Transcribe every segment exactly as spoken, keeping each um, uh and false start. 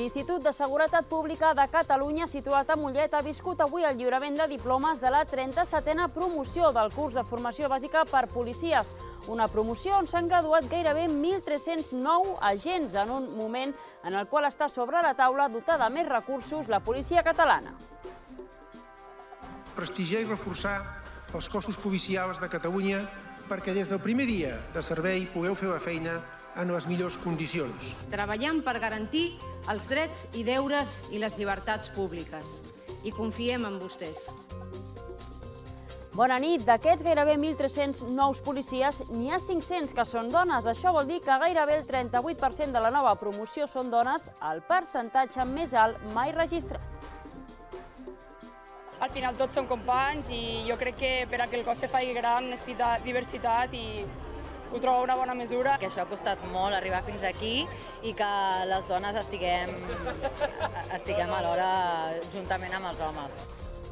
L'Institut de Seguretat Pública de Catalunya, situat a Mollet, ha viscut avui el lliurament de diplomes de la trenta-setena promoció del curs de formació bàsica per policies. Una promoció on s'han graduat gairebé mil tres-cents nou agents en un moment en el qual està sobre la taula dotar de més recursos la policia catalana. Prestigiar i reforçar els cossos policials de Catalunya perquè des del primer dia de servei pugueu fer la feina en les millors condicions. Treballant per garantir els drets i deures i les llibertats públiques. I confiem en vostès. Bona nit. D'aquests gairebé mil tres-cents nous policies, n'hi ha cinc-cents que són dones. Això vol dir que gairebé el trenta-vuit per cent de la nova promoció són dones, el percentatge més alt mai registrat. Al final tots som companys i jo crec que per a que el cos se faci gran necessita diversitat i ho trobo una bona mesura. Que això ha costat molt arribar fins aquí i que les dones estiguem, estiguem alhora juntament amb els homes.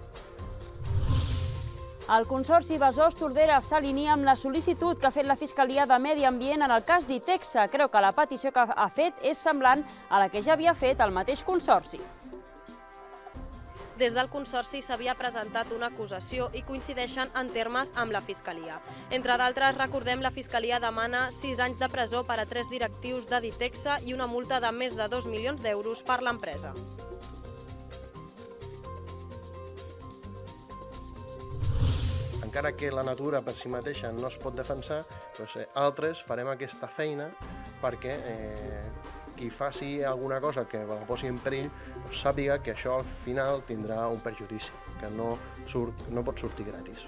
El Consorci Besòs-Tordera s'alinea amb la sol·licitud que ha fet la Fiscalia de Medi Ambient en el cas d'Itexa. Creu que la petició que ha fet és semblant a la que ja havia fet el mateix Consorci. Des del Consorci s'havia presentat una acusació i coincideixen en termes amb la Fiscalia. Entre d'altres, recordem, la Fiscalia demana sis anys de presó per a tres directius de Ditexa i una multa de més de dos milions d'euros per l'empresa. Encara que la natura per si mateixa no es pot defensar, doncs, altres farem aquesta feina perquè eh, qui faci alguna cosa que la posi en perill doncs sàpiga que això al final tindrà un perjudici, que no, surt, no pot sortir gratis.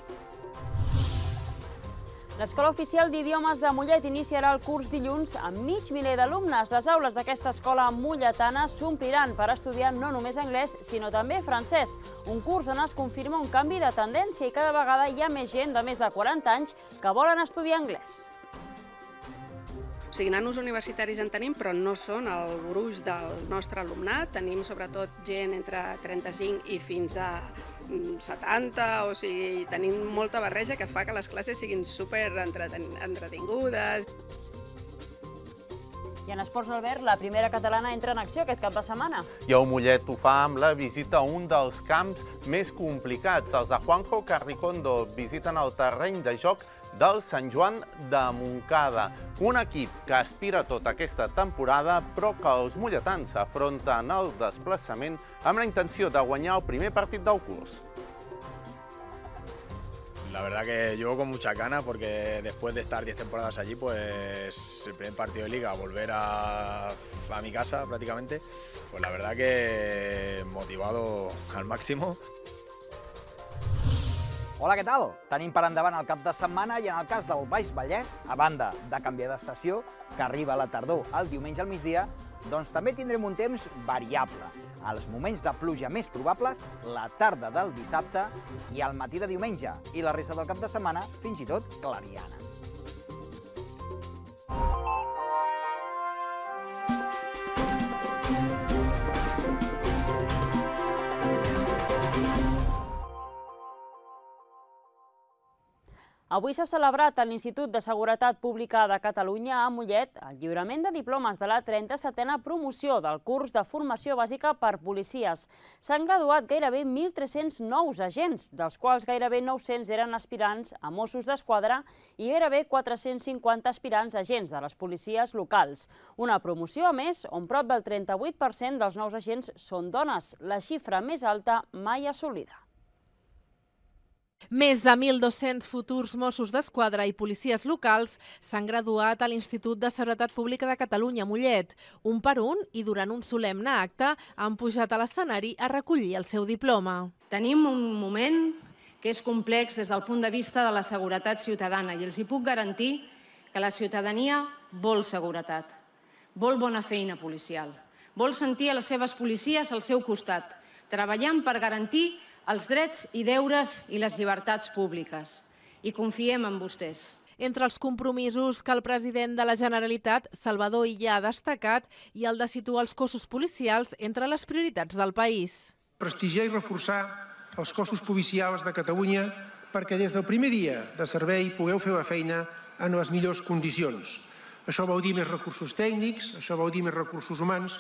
L'Escola Oficial d'Idiomes de Mollet iniciarà el curs dilluns amb mig miler d'alumnes. Les aules d'aquesta escola molletana s'ompliran per estudiar no només anglès, sinó també francès. Un curs on es confirma un canvi de tendència i cada vegada hi ha més gent de més de quaranta anys que volen estudiar anglès. O sigui, nanos universitaris en tenim, però no són el gruix del nostre alumnat. Tenim sobretot gent entre trenta-cinc i fins a setanta, o sigui, tenim molta barreja que fa que les classes siguin super entretingudes. I en esports, Albert, la primera catalana entra en acció aquest cap de setmana. I el Mollet ho fa amb la visita a un dels camps més complicats. Els de Juanjo Carricondo visiten el terreny de joc del Sant Joan de Montcada, un equip que aspira tota aquesta temporada, però que els molletans afronten el desplaçament amb la intenció de guanyar el primer partit del curs. La verdad que yo con muchas ganas porque después de estar diez temporadas allí, pues el primer partido de liga, volver a, a mi casa prácticamente, pues la verdad que motivado al máximo. Hola, què tal? Tenim per endavant el cap de setmana i en el cas del Baix Vallès, a banda de canviar d'estació, que arriba a la tardor el diumenge al migdia, doncs també tindrem un temps variable. Els moments de pluja més probables, la tarda del dissabte i el matí de diumenge, i la resta del cap de setmana fins i tot clarianes. Avui s'ha celebrat a l'Institut de Seguretat Pública de Catalunya a Mollet el lliurament de diplomes de la trenta-setena promoció del curs de formació bàsica per policies. S'han graduat gairebé mil tres-cents nous agents, dels quals gairebé nou-cents eren aspirants a Mossos d'Esquadra i gairebé quatre-cents cinquanta aspirants a agents de les policies locals. Una promoció, a més, on prop del trenta-vuit per cent dels nous agents són dones, la xifra més alta mai assolida. Més de mil dos-cents futurs Mossos d'Esquadra i policies locals s'han graduat a l'Institut de Seguretat Pública de Catalunya a Mollet. Un per un i durant un solemne acte han pujat a l'escenari a recollir el seu diploma. Tenim un moment que és complex des del punt de vista de la seguretat ciutadana i els hi puc garantir que la ciutadania vol seguretat, vol bona feina policial, vol sentir a les seves policies al seu costat, treballant per garantir els drets i deures i les llibertats públiques. I confiem en vostès. Entre els compromisos que el president de la Generalitat, Salvador Illa, ha destacat i el de situar els cossos policials entre les prioritats del país. Prestigiar i reforçar els cossos policials de Catalunya perquè des del primer dia de servei pugueu fer la feina en les millors condicions. Això vol dir més recursos tècnics, això vol dir més recursos humans,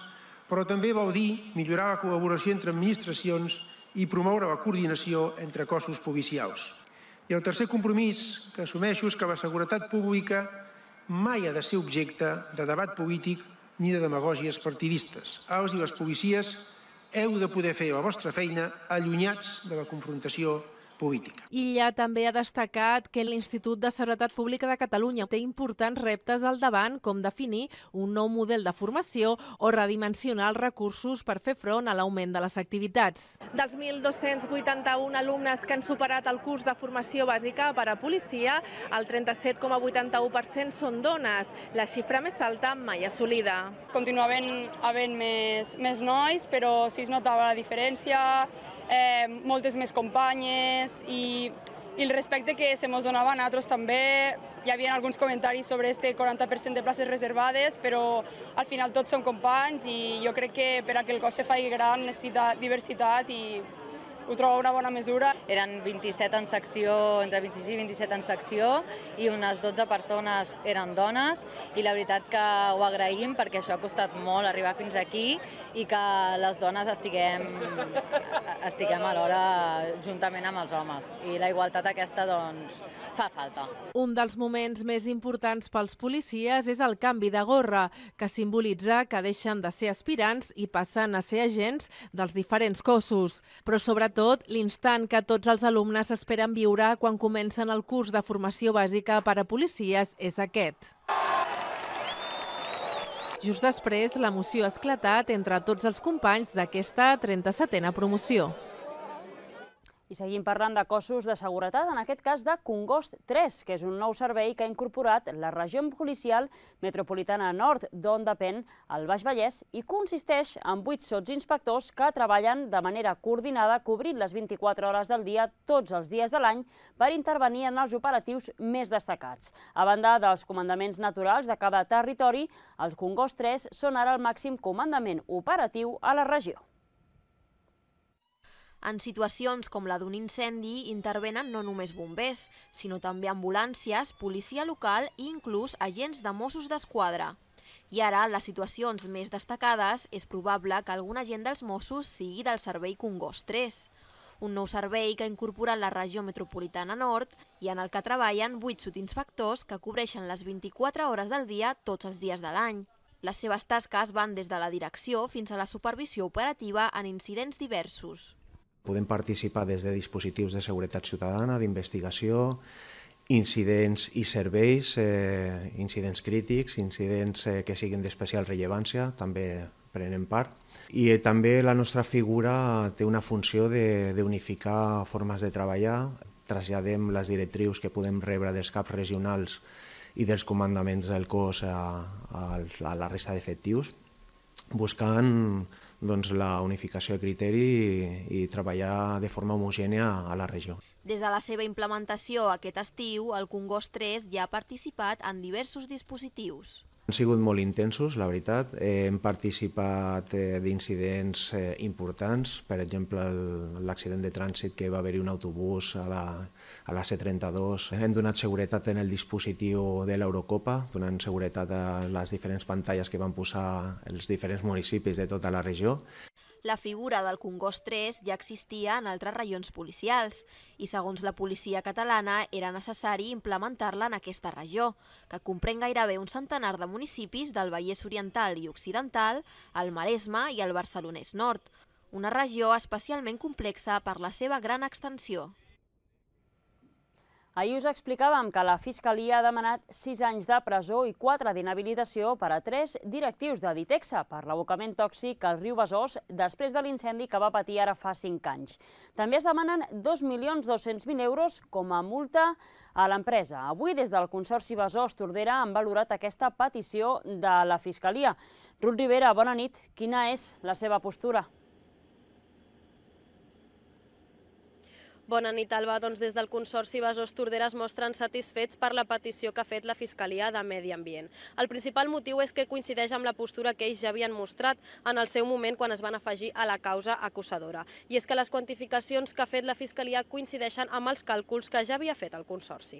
però també vol dir millorar la col·laboració entre administracions i promoure la coordinació entre cossos policials. I el tercer compromís que assumeixo és que la seguretat pública mai ha de ser objecte de debat polític ni de demagògies partidistes. Els i les policies heu de poder fer la vostra feina allunyats de la confrontació política. Illa també ha destacat que l'Institut de Seguretat Pública de Catalunya té importants reptes al davant, com definir un nou model de formació o redimensionar els recursos per fer front a l'augment de les activitats. Dels mil dos-cents vuitanta-un alumnes que han superat el curs de formació bàsica per a policia, el trenta-set coma vuitanta-u per cent són dones, la xifra més alta mai assolida. Continua havent, havent més, més nois, però sí es notava la diferència, eh, moltes més companyes i, i el respecte que se mos donava a nosaltres també. Hi havia alguns comentaris sobre este quaranta per cent de places reservades, però al final tots som companys i jo crec que per a que el cos se faci gran necessita diversitat i ho trobo una bona mesura. Eren vint-i-set en secció, entre vint-i-sis i vint-i-set en secció, i unes dotze persones eren dones, i la veritat que ho agraïm perquè això ha costat molt arribar fins aquí i que les dones estiguem, estiguem alhora juntament amb els homes. I la igualtat aquesta, doncs, fa falta. Un dels moments més importants pels policies és el canvi de gorra, que simbolitza que deixen de ser aspirants i passen a ser agents dels diferents cossos. Però sobretot l'instant que tots els alumnes esperen viure quan comencen el curs de formació bàsica per a policies és aquest. Just després, l'emoció ha esclatat entre tots els companys d'aquesta trenta-setena promoció. I seguim parlant de cossos de seguretat, en aquest cas de Congost tres, que és un nou servei que ha incorporat la regió policial metropolitana nord, d'on depèn el Baix Vallès, i consisteix en vuit sotsinspectors que treballen de manera coordinada, cobrint les vint-i-quatre hores del dia, tots els dies de l'any, per intervenir en els operatius més destacats. A banda dels comandaments naturals de cada territori, els Congost tres són ara el màxim comandament operatiu a la regió. En situacions com la d'un incendi intervenen no només bombers, sinó també ambulàncies, policia local i inclús agents de Mossos d'Esquadra. I ara, en les situacions més destacades, és probable que algun agent dels Mossos sigui del servei Congost tres, un nou servei que ha incorporat la regió metropolitana nord i en el que treballen vuit sotsinspectors que cobreixen les vint-i-quatre hores del dia tots els dies de l'any. Les seves tasques van des de la direcció fins a la supervisió operativa en incidents diversos. Podem participar des de dispositius de seguretat ciutadana, d'investigació, incidents i serveis, eh, incidents crítics, incidents eh, que siguin d'especial rellevància, també prenem part. I eh, també la nostra figura té una funció d'unificar formes de treballar. Traslladem les directrius que podem rebre dels caps regionals i dels comandaments del cos a, a, a la resta d'efectius, buscant doncs, la unificació de criteri i, i treballar de forma homogènia a la regió. Des de la seva implementació aquest estiu, el Congost tres ja ha participat en diversos dispositius. Han sigut molt intensos, la veritat. Hem participat d'incidents importants, per exemple l'accident de trànsit que va haver-hi un autobús a la, a la C trenta-dos. Hem donat seguretat en el dispositiu de l'Eurocopa, donant seguretat a les diferents pantalles que van posar els diferents municipis de tota la regió. La figura del Congost tres ja existia en altres regions policials i, segons la policia catalana, era necessari implementar-la en aquesta regió, que comprèn gairebé un centenar de municipis del Vallès Oriental i Occidental, el Maresme i el Barcelonès Nord, una regió especialment complexa per la seva gran extensió. Ahir us explicàvem que la Fiscalia ha demanat sis anys de presó i quatre d'inhabilitació per a tres directius de Ditexa per l'abocament tòxic al riu Besòs després de l'incendi que va patir ara fa cinc anys. També es demanen dos milions dos-cents mil euros com a multa a l'empresa. Avui, des del Consorci Besòs-Tordera, han valorat aquesta petició de la Fiscalia. Ruth Rivera, bona nit. Quina és la seva postura? Bona nit, Alba. Doncs des del Consorci Besòs-Tordera es mostren satisfets per la petició que ha fet la Fiscalia de Medi Ambient. El principal motiu és que coincideix amb la postura que ells ja havien mostrat en el seu moment quan es van afegir a la causa acusadora. I és que les quantificacions que ha fet la Fiscalia coincideixen amb els càlculs que ja havia fet el Consorci.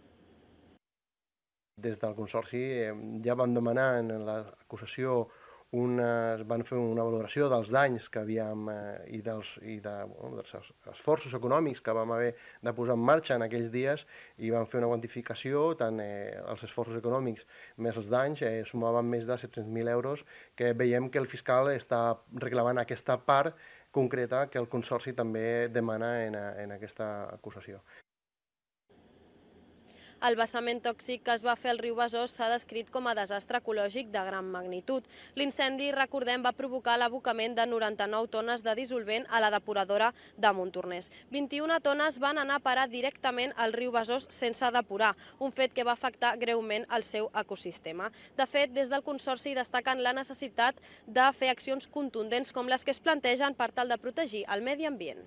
Des del Consorci ja van demanar en l'acusació una, van fer una valoració dels danys que havíem eh, i, dels, i de, bueno, dels esforços econòmics que vam haver de posar en marxa en aquells dies i van fer una quantificació, tant eh, els esforços econòmics més els danys, eh, sumaven més de set-cents mil euros, que veiem que el fiscal està reclamant aquesta part concreta que el Consorci també demana en, en aquesta acusació. El vessament tòxic que es va fer al riu Besòs s'ha descrit com a desastre ecològic de gran magnitud. L'incendi, recordem, va provocar l'abocament de noranta-nou tones de dissolvent a la depuradora de Montornès. vint-i-una tones van anar a parar directament al riu Besòs sense depurar, un fet que va afectar greument el seu ecosistema. De fet, des del Consorci destaquen la necessitat de fer accions contundents com les que es plantegen per tal de protegir el medi ambient.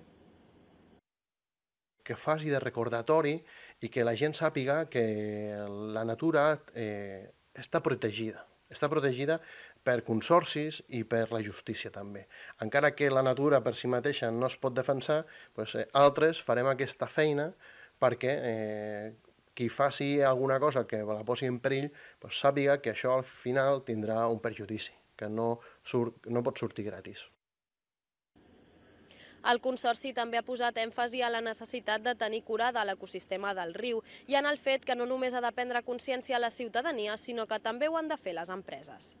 Que faci de recordatori i que la gent sàpiga que la natura eh, està protegida. Està protegida per consorcis i per la justícia també. Encara que la natura per si mateixa no es pot defensar, doncs, eh, altres farem aquesta feina perquè eh, qui faci alguna cosa que la posi en perill doncs, sàpiga que això al final tindrà un perjudici, que no, surt, no pot sortir gratis. El Consorci també ha posat èmfasi a la necessitat de tenir cura de l'ecosistema del riu i en el fet que no només ha de prendre consciència la ciutadania, sinó que també ho han de fer les empreses.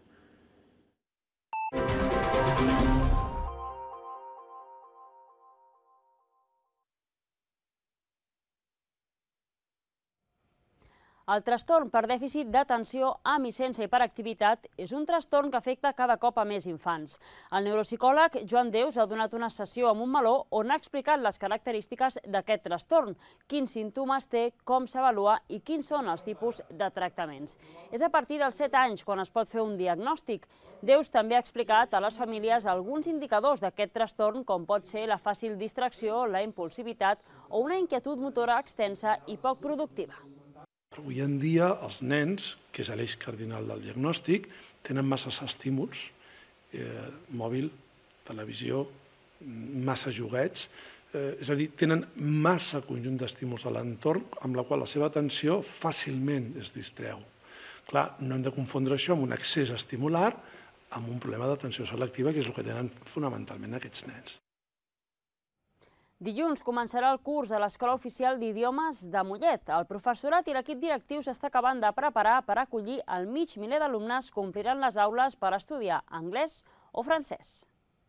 El trastorn per dèficit d'atenció amb i sense hiperactivitat és un trastorn que afecta cada cop a més infants. El neuropsicòleg Joan Deus ha donat una sessió a Montmeló on ha explicat les característiques d'aquest trastorn, quins símptomes té, com s'avalua i quins són els tipus de tractaments. És a partir dels set anys quan es pot fer un diagnòstic. Deus també ha explicat a les famílies alguns indicadors d'aquest trastorn, com pot ser la fàcil distracció, la impulsivitat o una inquietud motora extensa i poc productiva. Avui en dia els nens, que és l'eix cardinal del diagnòstic, tenen masses estímuls, eh, mòbil, televisió, massa joguets, eh, és a dir, tenen massa conjunt d'estímuls a l'entorn amb la qual la seva atenció fàcilment es distreu. Clar, no hem de confondre això amb un excés estimular amb un problema d'atenció selectiva, que és el que tenen fonamentalment aquests nens. Dilluns començarà el curs a l'Escola Oficial d'Idiomes de Mollet. El professorat i l'equip directiu s'està acabant de preparar per acollir el mig miler d'alumnes que ompliran les aules per estudiar anglès o francès.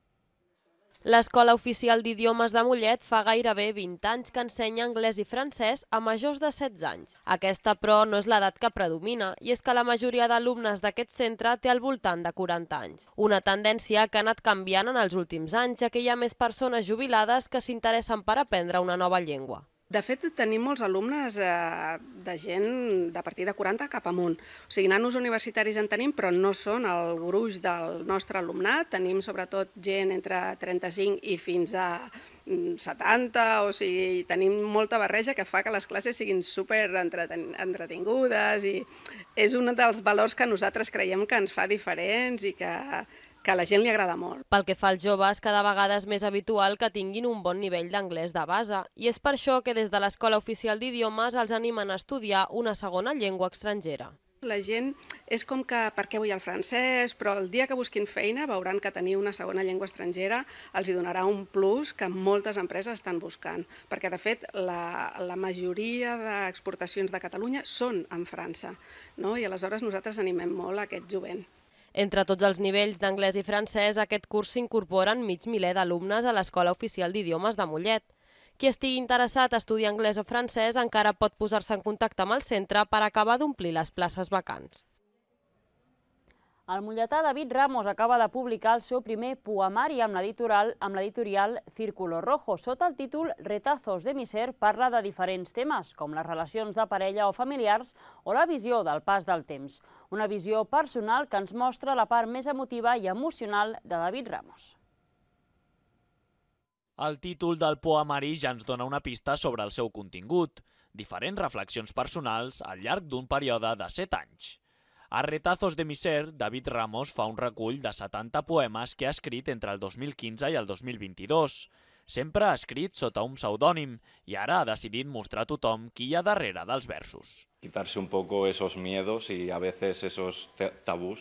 L'Escola Oficial d'Idiomes de Mollet fa gairebé vint anys que ensenya anglès i francès a majors de setze anys. Aquesta, però, no és l'edat que predomina, i és que la majoria d'alumnes d'aquest centre té al voltant de quaranta anys. Una tendència que ha anat canviant en els últims anys, ja que hi ha més persones jubilades que s'interessen per aprendre una nova llengua. De fet, tenim molts alumnes eh, de gent de partir de quaranta cap amunt. O sigui, nanos universitaris en tenim, però no són el gruix del nostre alumnat. Tenim sobretot gent entre trenta-cinc i fins a setanta, o sigui, tenim molta barreja que fa que les classes siguin super entretingudes i és un dels valors que nosaltres creiem que ens fa diferents i que que a la gent li agrada molt. Pel que fa als joves, cada vegada és més habitual que tinguin un bon nivell d'anglès de base, i és per això que des de l'Escola Oficial d'Idiomes els animen a estudiar una segona llengua estrangera. La gent és com que per què vull el francès, però el dia que busquin feina veuran que tenir una segona llengua estrangera els hi donarà un plus que moltes empreses estan buscant, perquè de fet la, la majoria d'exportacions de Catalunya són en França, no? I aleshores nosaltres animem molt a aquest jovent. Entre tots els nivells d'anglès i francès, aquest curs s'incorporen mig miler d'alumnes a l'Escola Oficial d'Idiomes de Mollet. Qui estigui interessat a estudiar anglès o francès encara pot posar-se en contacte amb el centre per acabar d'omplir les places vacants. El molletà David Ramos acaba de publicar el seu primer poemari amb l'editorial Círculo Rojo. Sota el títol Retazos de Miser parla de diferents temes, com les relacions de parella o familiars o la visió del pas del temps. Una visió personal que ens mostra la part més emotiva i emocional de David Ramos. El títol del poemari ja ens dona una pista sobre el seu contingut, diferents reflexions personals al llarg d'un període de set anys. A Retazos de Miser, David Ramos fa un recull de setanta poemes que ha escrit entre el dos mil quinze i el dos mil vint-i-dos. Sempre ha escrit sota un pseudònim i ara ha decidit mostrar a tothom qui hi ha darrere dels versos. Quitarse un poco esos miedos y a veces esos tabús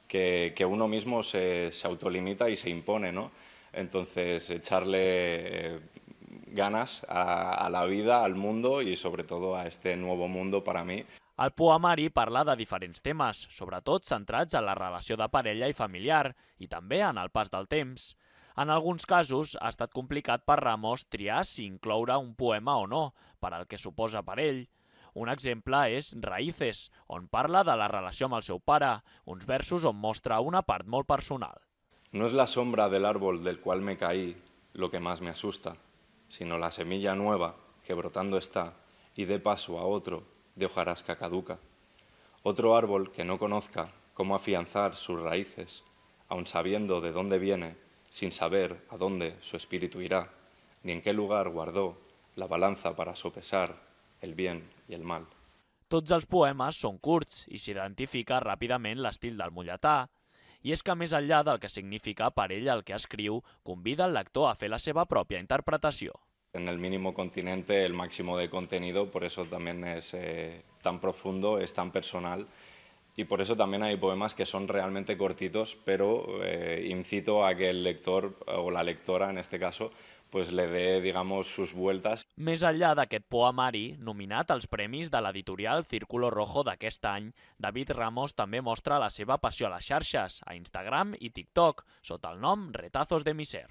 que, que uno mismo se, se autolimita y se impone, ¿no? Entonces, echarle ganas a, a la vida, al mundo y sobre todo a este nuevo mundo para mí. El poemari parla de diferents temes, sobretot centrats en la relació de parella i familiar, i també en el pas del temps. En alguns casos ha estat complicat per Ramos triar si incloure un poema o no, per al que suposa per ell. Un exemple és Raíces, on parla de la relació amb el seu pare, uns versos on mostra una part molt personal. No es la sombra del árbol del cual me caí lo que más me asusta, sino la semilla nueva que brotando está y dé paso a otro de hojarasca caduca. Otro árbol que no conozca cómo afianzar sus raíces, aun sabiendo de dónde viene, sin saber a dónde su espíritu irá, ni en qué lugar guardó la balanza para sopesar el bien i el mal. Tots els poemes són curts i s'identifica ràpidament l'estil del mulletà. I és que més enllà del que significa per ell el que escriu, convida el lector a fer la seva pròpia interpretació. En el mínimo continente el máximo de contenido, por eso también es eh, tan profundo, es tan personal. Y por eso también hay poemas que son realmente cortitos, pero eh, incito a que el lector o la lectora, en este caso, pues le dé, digamos, sus vueltas. Més enllà d'aquest poemari, nominat als premis de l'editorial Círculo Rojo d'aquest any, David Ramos també mostra la seva passió a les xarxes, a Instagram i TikTok, sota el nom Retazos de Miser.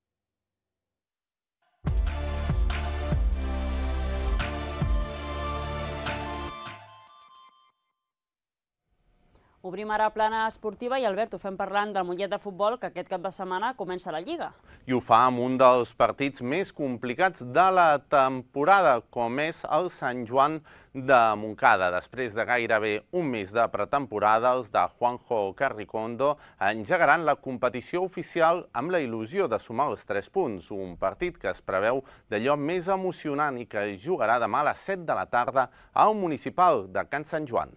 Obrim ara plana esportiva i, Albert, ho fem parlant del Mollet de futbol, que aquest cap de setmana comença la Lliga. I ho fa amb un dels partits més complicats de la temporada, com és el Sant Joan de Montcada. Després de gairebé un mes de pretemporada, els de Juanjo Carricondo engegaran la competició oficial amb la il·lusió de sumar els tres punts, un partit que es preveu d'allò més emocionant i que es jugarà demà a les set de la tarda al municipal de Can Sant Joan.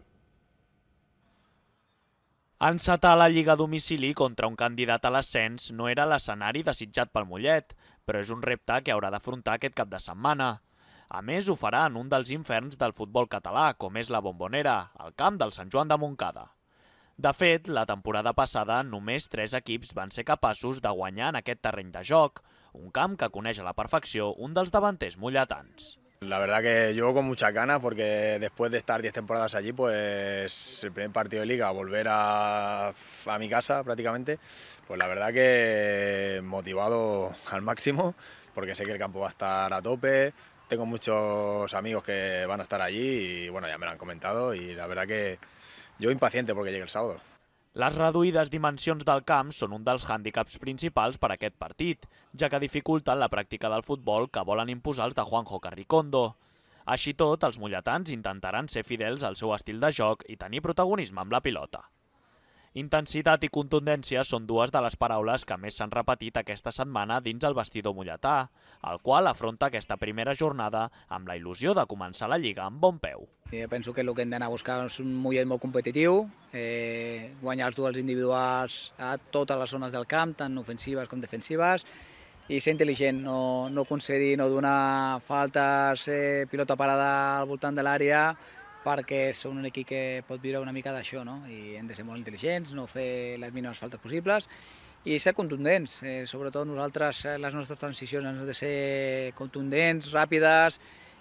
Encetar la Lliga a domicili contra un candidat a l'ascens no era l'escenari desitjat pel Mollet, però és un repte que haurà d'afrontar aquest cap de setmana. A més, ho farà en un dels inferns del futbol català, com és la Bombonera, al camp del Sant Joan de Montcada. De fet, la temporada passada només tres equips van ser capaços de guanyar en aquest terreny de joc, un camp que coneix a la perfecció un dels davanters molletans. La verdad que yo con muchas ganas porque después de estar diez temporadas allí, pues el primer partido de liga, volver a, a mi casa prácticamente, pues la verdad que motivado al máximo porque sé que el campo va a estar a tope, tengo muchos amigos que van a estar allí y bueno, ya me lo han comentado y la verdad que yo impaciente porque llegue el sábado. Les reduïdes dimensions del camp són un dels hàndicaps principals per a aquest partit, ja que dificulten la pràctica del futbol que volen imposar els de Juanjo Carricondo. Així tot, els molletans intentaran ser fidels al seu estil de joc i tenir protagonisme amb la pilota. Intensitat i contundència són dues de les paraules que més s'han repetit aquesta setmana dins el vestidor molletà, el qual afronta aquesta primera jornada amb la il·lusió de començar la Lliga amb bon peu. Jo penso que el que hem d'anar a buscar és un Mollet molt competitiu, eh, guanyar els duels individuals a totes les zones del camp, tant ofensives com defensives, i ser intel·ligent, no, no concedir, no donar faltes, eh, pilota parada al voltant de l'àrea, perquè són un equip que pot viure una mica d'això, no? I hem de ser molt intel·ligents, no fer les mínimes faltes possibles i ser contundents. Eh, sobretot nosaltres, les nostres transicions han de ser contundents, ràpides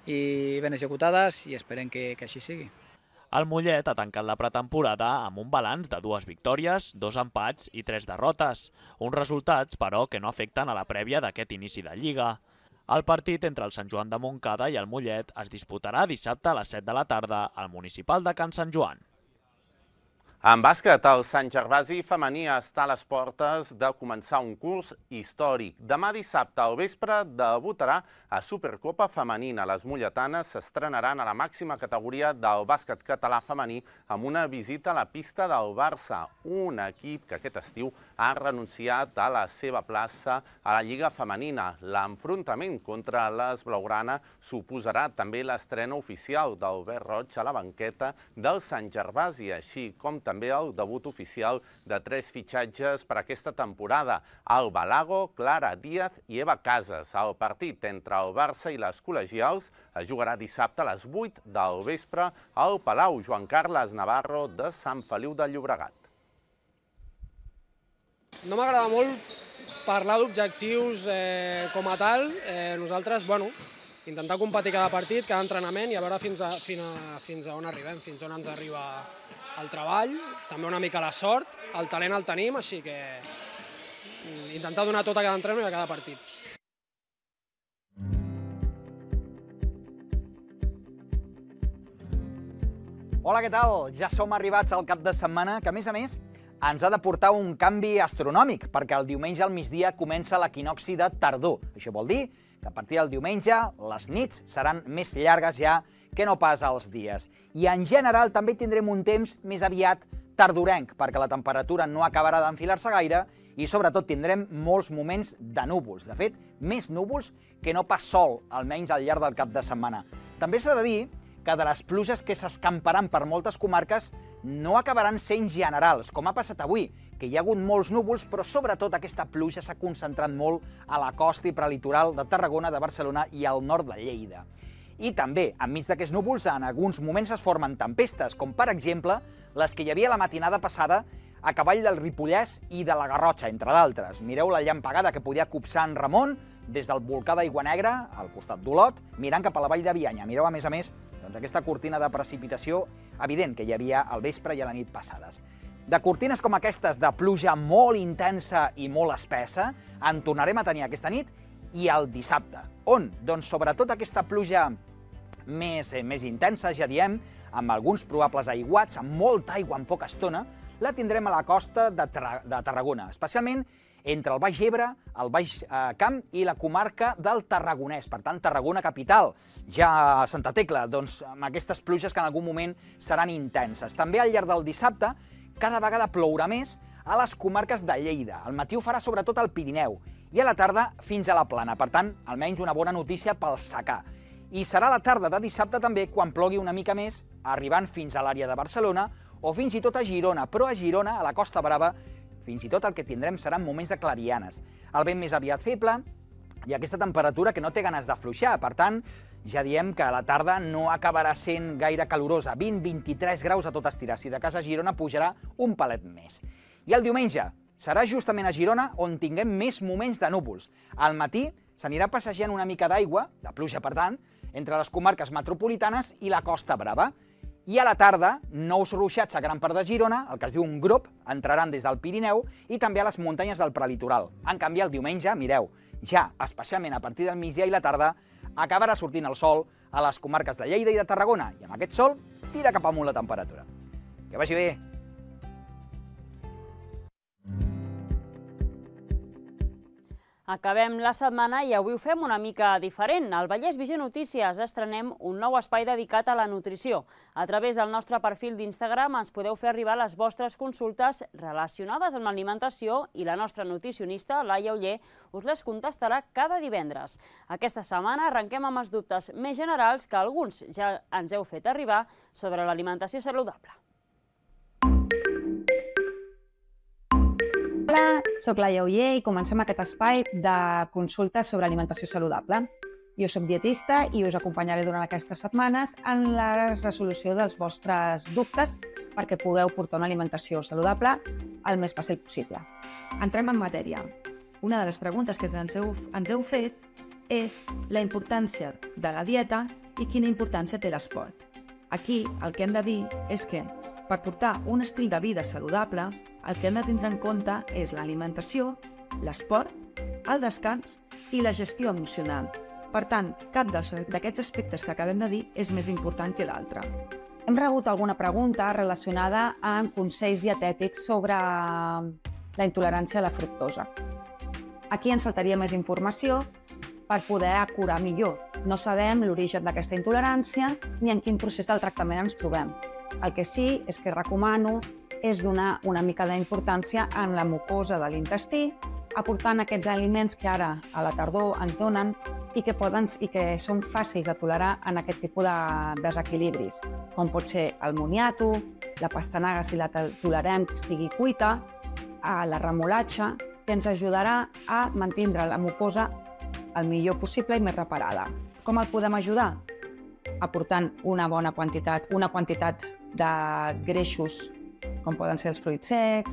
i ben executades i esperem que, que així sigui. El Mollet ha tancat la pretemporada amb un balanç de dues victòries, dos empats i tres derrotes, uns resultats, però, que no afecten a la prèvia d'aquest inici de Lliga. El partit entre el Sant Joan de Montcada i el Mollet es disputarà dissabte a les set de la tarda al municipal de Can Sant Joan. En bàsquet, el Sant Gervasi femení està a les portes de començar un curs històric. Demà dissabte al vespre debutarà a Supercopa Femenina. Les molletanes s'estrenaran a la màxima categoria del bàsquet català femení amb una visita a la pista del Barça, un equip que aquest estiu ha renunciat a la seva plaça a la Lliga Femenina. L'enfrontament contra les blaugrana suposarà també l'estrena oficial d'Albert Roig a la banqueta del Sant Gervasi, així com també el debut oficial de tres fitxatges per aquesta temporada: Alba Lago, Clara Díaz i Eva Casas. El partit entre el Barça i les col·legials es jugarà dissabte a les vuit del vespre al Palau Joan Carles Navarro de Sant Feliu de Llobregat. No m'agrada molt parlar d'objectius com a tal. Nosaltres, bueno, intentar competir cada partit, cada entrenament i a veure fins a, fins a, fins a on arribem, fins on ens arriba el treball, també una mica la sort, el talent el tenim, així que intentar donar tot a cada entrenament i a cada partit. Hola, què tal? Ja som arribats al cap de setmana, que a més a més ens ha de portar un canvi astronòmic, perquè el diumenge al migdia comença l'equinocci de tardor. Això vol dir que a partir del diumenge les nits seran més llargues ja que no pas els dies. I en general també tindrem un temps més aviat tardorenc, perquè la temperatura no acabarà d'enfilar-se gaire i sobretot tindrem molts moments de núvols. De fet, més núvols que no pas sol, almenys al llarg del cap de setmana. També s'ha de dir que de les pluges que s'escamparan per moltes comarques no acabaran sent generals, com ha passat avui, que hi ha hagut molts núvols, però sobretot aquesta pluja s'ha concentrat molt a la costa i prelitoral de Tarragona, de Barcelona i al nord de Lleida. I també, enmig d'aquests núvols, en alguns moments es formen tempestes, com per exemple les que hi havia la matinada passada a cavall del Ripollès i de la Garrotxa, entre d'altres. Mireu la llampegada que podia copsar en Ramon des del volcà d'Aigua Negra, al costat d'Olot, mirant cap a la vall de Bianya. Mireu, a més a més, doncs, aquesta cortina de precipitació evident que hi havia al vespre i a la nit passades. De cortines com aquestes, de pluja molt intensa i molt espessa, en tornarem a tenir aquesta nit i el dissabte. On? Doncs sobretot aquesta pluja més, eh, més intensa, ja diem, amb alguns probables aiguats, amb molta aigua en poca estona, la tindrem a la costa de, Tar de Tarragona, especialment entre el Baix Ebre, el Baix eh, Camp i la comarca del Tarragonès. Per tant, Tarragona capital, ja a Santa Tecla, doncs, amb aquestes pluges que en algun moment seran intenses. També al llarg del dissabte, cada vegada plourà més a les comarques de Lleida. Al matí ho farà sobretot al Pirineu i a la tarda fins a la Plana. Per tant, almenys una bona notícia pel secà. I serà la tarda de dissabte també quan plogui una mica més, arribant fins a l'àrea de Barcelona o fins i tot a Girona. Però a Girona, a la Costa Brava, fins i tot el que tindrem seran moments de clarianes. El vent més aviat feble i aquesta temperatura que no té ganes d'afluixar. Per tant, ja diem que a la tarda no acabarà sent gaire calorosa. vint a vint-i-tres graus a tot estirar. Si de casa a Girona pujarà un palet més. I el diumenge serà justament a Girona on tinguem més moments de núvols. Al matí s'anirà passejant una mica d'aigua, de pluja per tant, entre les comarques metropolitanes i la Costa Brava. I a la tarda, nous ruixats a gran part de Girona, el que es diu un grop, entraran des del Pirineu i també a les muntanyes del prelitoral. En canvi, el diumenge, mireu, ja, especialment a partir del migdia i la tarda, acabarà sortint el sol a les comarques de Lleida i de Tarragona. I amb aquest sol, tira cap amunt la temperatura. Que vagi bé! Acabem la setmana i avui ho fem una mica diferent. Al Vallès Visió Notícies estrenem un nou espai dedicat a la nutrició. A través del nostre perfil d'Instagram ens podeu fer arribar les vostres consultes relacionades amb l'alimentació i la nostra nutricionista, Laia Oller, us les contestarà cada divendres. Aquesta setmana arrenquem amb els dubtes més generals que alguns ja ens heu fet arribar sobre l'alimentació saludable. Hola, soc Laia Oller i comencem aquest espai de consultes sobre alimentació saludable. Jo soc dietista i us acompanyaré durant aquestes setmanes en la resolució dels vostres dubtes perquè pugueu portar una alimentació saludable el més fàcil possible. Entrem en matèria. Una de les preguntes que ens heu, ens heu fet és la importància de la dieta i quina importància té l'esport. Aquí el que hem de dir és que per portar un estil de vida saludable, el que hem de tindre en compte és l'alimentació, l'esport, el descans i la gestió emocional. Per tant, cap d'aquests aspectes que acabem de dir és més important que l'altre. Hem rebut alguna pregunta relacionada amb consells dietètics sobre la intolerància a la fructosa. Aquí ens faltaria més informació per poder acurar millor. No sabem l'origen d'aquesta intolerància ni en quin procés del tractament ens trobem. El que sí és que recomano és donar una mica d'importància en la mucosa de l'intestí, aportant aquests aliments que ara a la tardor ens donen i que, poden, i que són fàcils de tolerar en aquest tipus de desequilibris, com pot ser el moniato, la pastanaga si la tolerem que estigui cuita, la remolatxa, que ens ajudarà a mantindre la mucosa el millor possible i més reparada. Com el podem ajudar? Aportant una bona quantitat, una quantitat de greixos, com poden ser els fruits secs,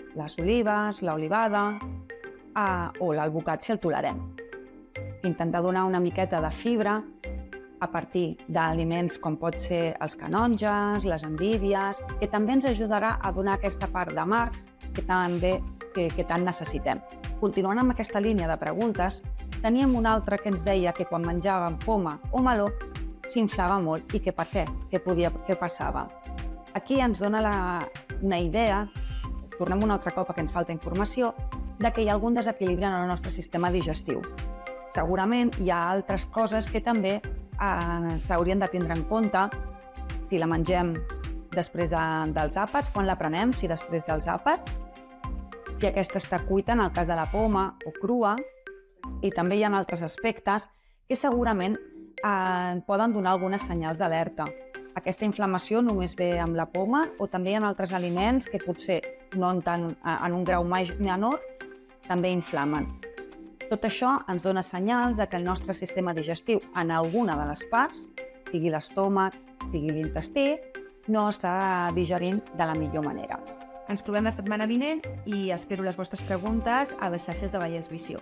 les olives, l'olivada o l'alvocat si el tolerem. Intentar donar una miqueta de fibra a partir d'aliments com pot ser els canonges, les endívies, que també ens ajudarà a donar aquesta part de marcs que també que tant necessitem. Continuant amb aquesta línia de preguntes, teníem una altra que ens deia que quan menjàvem poma o meló s'inflava molt i que per què, què passava. Aquí ens dona una idea, tornem un altre cop a que ens falta informació, de que hi ha algun desequilibri en el nostre sistema digestiu. Segurament hi ha altres coses que també s'haurien de tindre en compte si la mengem després dels àpats, quan la prenem, si després dels àpats, si aquesta està cuita en el cas de la poma o crua, i també hi ha altres aspectes que segurament poden donar algunes senyals d'alerta. Aquesta inflamació només ve amb la poma o també hi ha altres aliments que potser no en un grau menor també inflamen. Tot això ens dona senyals que el nostre sistema digestiu en alguna de les parts, sigui l'estómac, sigui l'intestí, no està digerint de la millor manera. Ens trobem la setmana vinent i espero les vostres preguntes a les xarxes de Vallès Visió.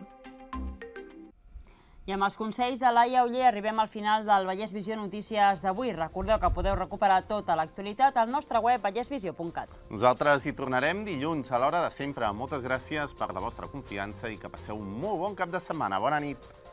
I amb els consells de Laia Oller arribem al final del Vallès Visió Notícies d'avui. Recordeu que podeu recuperar tota l'actualitat al nostre web vallès visió punt cat. Nosaltres hi tornarem dilluns a l'hora de sempre. Moltes gràcies per la vostra confiança i que passeu un molt bon cap de setmana. Bona nit.